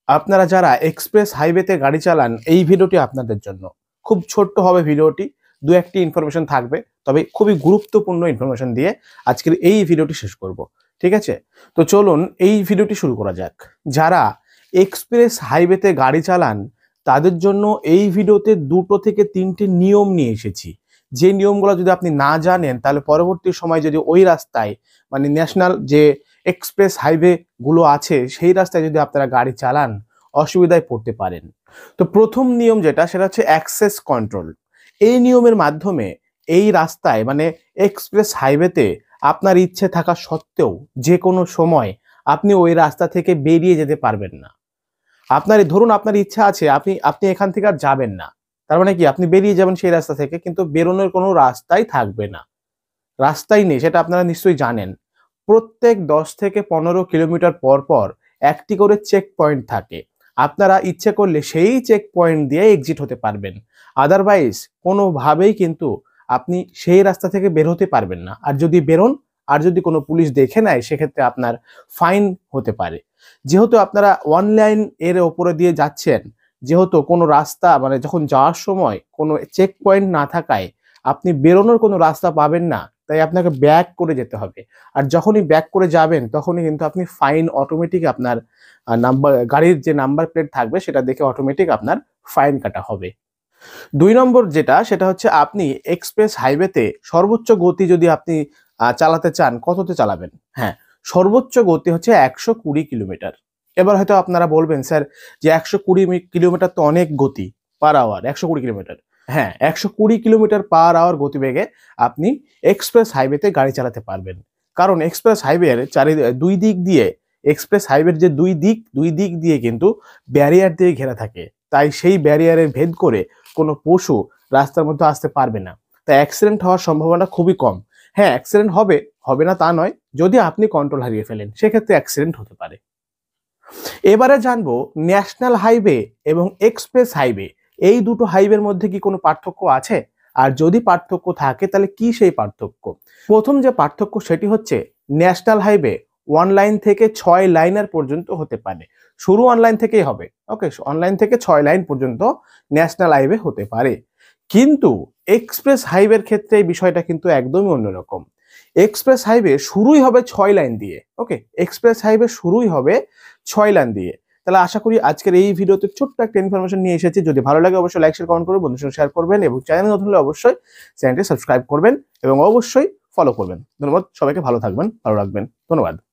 আপনারা যারা এক্সপ্রেস হাইওয়েতে গাড়ি চালান এই ভিডিওটি আপনাদের জন্য। খুব ছোট্ট হবে ভিডিওটি, দু একটি ইনফরমেশন থাকবে, তবে খুবই গুরুত্বপূর্ণ ইনফরমেশন দিয়ে আজকের এই ভিডিওটি শেষ করব। ঠিক আছে, তো চলুন এই ভিডিওটি শুরু করা যাক। যারা এক্সপ্রেস হাইওয়েতে গাড়ি চালান তাদের জন্য এই ভিডিওতে 2 থেকে 3টে নিয়ম নিয়ে এসেছি। যে নিয়মগুলো যদি আপনি না জানেন তাহলে পরবর্তী সময় যদি ওই রাস্তায় মানে ন্যাশনাল যে এক্সপ্রেস হাইওয়ে গুলো আছে সেই রাস্তায় যদি আপনারা গাড়ি চালান অসুবিধায় পড়তে পারেন। তো প্রথম নিয়ম যেটা সেটা হচ্ছে অ্যাক্সেস কন্ট্রোল। এই নিয়মের মাধ্যমে এই রাস্তায় মানে এক্সপ্রেস হাইওয়েতে আপনার ইচ্ছে থাকা সত্ত্বেও যে কোনো সময় আপনি ওই রাস্তা থেকে বেরিয়ে যেতে পারবেন না। ধরুন আপনার ইচ্ছা আছে আপনি আপনি এখান থেকে আর যাবেন না, তার মানে কি আপনি বেরিয়ে যাবেন সেই রাস্তা থেকে, কিন্তু বেরোনোর কোনো রাস্তাই থাকবে না, রাস্তাই নেই, সেটা আপনারা নিশ্চয়ই জানেন। প্রত্যেক 10 থেকে 15 কিলোমিটার পর পর একটি করে চেক পয়েন্ট থাকে। আপনারা ইচ্ছে করলে সেই চেক পয়েন্ট দিয়ে এক্সিট হতে পারবেন, আদারওয়াইজ কোনোভাবেই কিন্তু আপনি সেই রাস্তা থেকে বের হতে পারবেন না। আর যদি বেরোন আর যদি কোনো পুলিশ দেখে নেয় সেক্ষেত্রে আপনার ফাইন হতে পারে। যেহেতু আপনারা অনলাইন এর ওপরে দিয়ে যাচ্ছেন, যেহেতু কোনো রাস্তা মানে যখন যাওয়ার সময় কোনো চেক পয়েন্ট না থাকায় আপনি বেরোনোর কোনো রাস্তা পাবেন না, তাই আপনাকে ব্যাক করে যেতে হবে। আর যখনই ব্যাক করে যাবেন তখনই কিন্তু আপনি ফাইন অটোমেটিক আপনার গাড়ির যে নাম্বার প্লেট থাকবে সেটা দেখে অটোমেটিক আপনার ফাইন কাটা হবে। 2 নম্বর যেটা সেটা হচ্ছে আপনি এক্সপ্রেস হাইওয়েতে সর্বোচ্চ গতি যদি আপনি চালাতে চান কততে চালাবেন? হ্যাঁ, সর্বোচ্চ গতি হচ্ছে 120 কিলোমিটার। এবার হয়তো আপনারা বলবেন স্যার যে 120 কিলোমিটার তো অনেক গতি পার আওয়ার, 120 কিলোমিটার। হ্যাঁ, 120 কিলোমিটার পার আওয়ার গতিবেগে আপনি এক্সপ্রেস হাইওয়েতে গাড়ি চালাতে পারবেন। কারণ এক্সপ্রেস হাইওয়ের দুই দিক দিয়ে এক্সপ্রেস হাইওয়ের যে দুই দিক দিয়ে কিন্তু ব্যারিয়ার দিয়ে ঘেরা থাকে। তাই সেই ব্যারিয়ারের ভেদ করে কোনো পশু রাস্তার মধ্যে আসতে পারবে না। তাই অ্যাক্সিডেন্ট হওয়ার সম্ভাবনা খুবই কম। হ্যাঁ, অ্যাক্সিডেন্ট হবে না তা নয়, যদি আপনি কন্ট্রোল হারিয়ে ফেলেন সেক্ষেত্রে অ্যাক্সিডেন্ট হতে পারে। এবারে জানবো ন্যাশনাল হাইওয়ে এবং এক্সপ্রেস হাইওয়ে, এই দুটো হাইওয়ের মধ্যে কি কোনো পার্থক্য আছে? আর যদি পার্থক্য থাকে তাহলে কি সেই পার্থক্য? প্রথম যে পার্থক্য সেটি হচ্ছে ন্যাশনাল হাইওয়ে 1 লাইন থেকে 6 লাইনের পর্যন্ত হতে পারে। শুরু অনলাইন থেকেই হবে। ওকে, অনলাইন থেকে 6 লাইন পর্যন্ত ন্যাশনাল হাইওয়ে হতে পারে। কিন্তু এক্সপ্রেস হাইওয়ের ক্ষেত্রে এই বিষয়টা কিন্তু একদমই অন্যরকম। এক্সপ্রেস হাইওয়ে শুরুই হবে 6 লাইন দিয়ে। ওকে, এক্সপ্রেস হাইওয়ে শুরুই হবে 6 লাইন দিয়ে। তাহলে আশা করি আজকের এই ভিডিওতে ছোট্ট একটা ইনফরমেশন নিয়ে এসেছি। যদি ভালো লাগে অবশ্যই লাইক শেয়ার কমেন্ট করবেন, বন্ধুদের সঙ্গে শেয়ার করবেন এবং চ্যানেল নতুন হলে অবশ্যই চ্যানেলটি সাবস্ক্রাইব করবেন এবং অবশ্যই ফলো করবেন। ধন্যবাদ সবাইকে, ভালো থাকবেন, ভালো রাখবেন। ধন্যবাদ।